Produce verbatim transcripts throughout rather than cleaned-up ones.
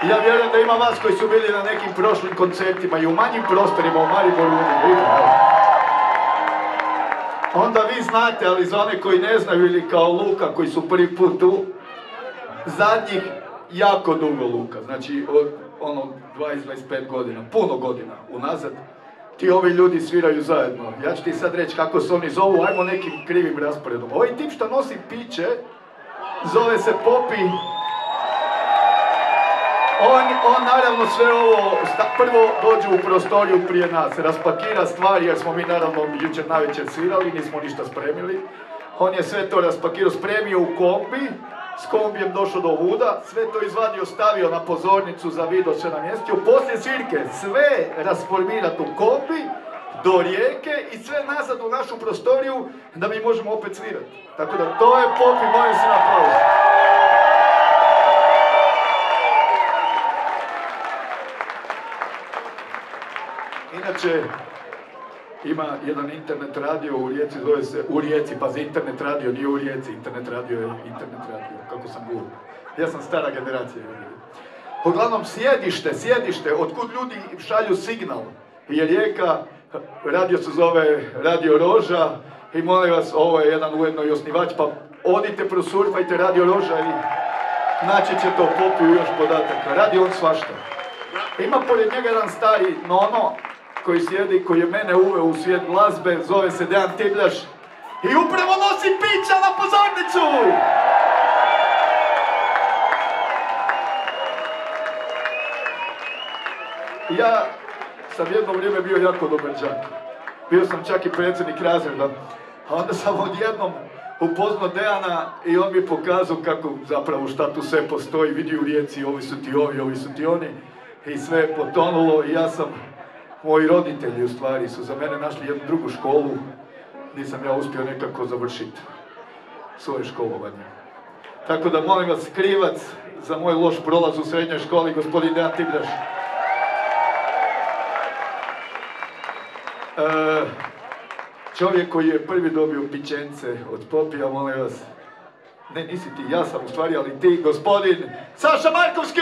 Ja vjerujem da ima vas koji su bili na nekim prošlim koncertima i u manjim prostorima, u Mariboru. Onda vi znate, ali za one koji ne znaju ili kao Luka koji su prvi put tu, zadnjih jako dugo Luka, znači od ono dvadeset do dvadeset pet godina, puno godina unazad, ti ovi ljudi sviraju zajedno. Ja ću ti sad reći kako se oni zovu, ajmo nekim krivim rasporedom. Ovaj tip što nosi piće, zove se Popi. On, on naravno sve ovo, prvo dođe u prostoriju prije nas, raspakira stvari jer smo mi naravno jučer navečer svirali, nismo ništa spremili. On je sve to raspakirao, spremio u kombi, s kombijem došao do Vuda, sve to izvadio, stavio na pozornicu za video, sve namjestio. Poslije svirke sve rasformirati u kombi, do Rijeke i sve nazad u našu prostoriju da mi možemo opet svirati. Tako da to je Popi, molim se na aplauz. Inače, ima jedan internet radio u Rijeci, zove se u Rijeci, pazi, internet radio, nije u Rijeci, internet radio je internet radio, kako sam glup. Ja sam stara generacija. Uglavnom, sjedište, sjedište, otkud ljudi šalju signal, je Rijeka, radio se zove Radio Roža i molim vas, ovo je jedan ujedno i osnivač, pa odite, prosurfajte Radio Roža i naći će to Popiju još podataka. Radi on svašta. Ima pored njega jedan stari nono, koji sjedi, koji je mene uveo u svijet glazbe, zove se Dejan Tibljaš i upravo nosi pića na pozornicu! Ja sam jedno vrijeme bio jako dobar đak. Bio sam čak i predsjednik razreda, a onda sam odjednom upoznao Dejana i on mi pokazao kako zapravo šta tu sve postoji, vidi u Rijeci, ovi su ti ovi, ovi su ti oni i sve je potonulo i ja sam moji roditelji u stvari su za mene našli jednu drugu školu, nisam ja uspio nekako završiti svoje školovanje. Tako da molim vas, krivac za moj loš prolaz u srednjoj školi, gospodin Dejan Tibljaš. E, čovjek koji je prvi dobio pićence od Popija, molim vas, ne nisi ti, ja sam u stvari, ali ti, gospodin Saša Markovski!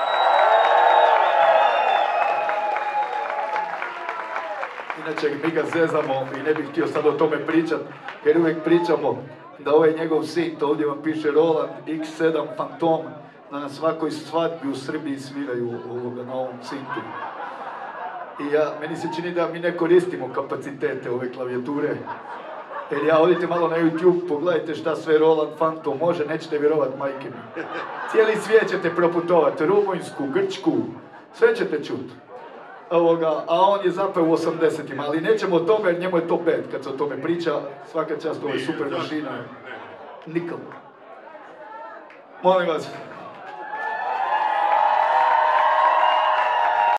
Inače, mi ga zezamo i ne bih htio sad o tome pričat, jer uvijek pričamo da ovaj njegov sin, to ovdje vam piše Roland iks sedam Phantom, da na svakoj svadbi u Srbiji sviraju ovoga na ovom sintu. I ja, meni se čini da mi ne koristimo kapacitete ove klavijature, jer ja odite malo na YouTube, pogledajte šta sve Roland Phantom može, nećete vjerovat, majke mi. Cijeli svijet ćete proputovati, Rumunjsku, Grčku, sve ćete čuti. Ovoga, a on je zapeo u osamdesetima, ali nećemo o tome jer njemu je to bad kad se o tome priča, svaka čast, ovo je super mašina. Nikad. Molim vas.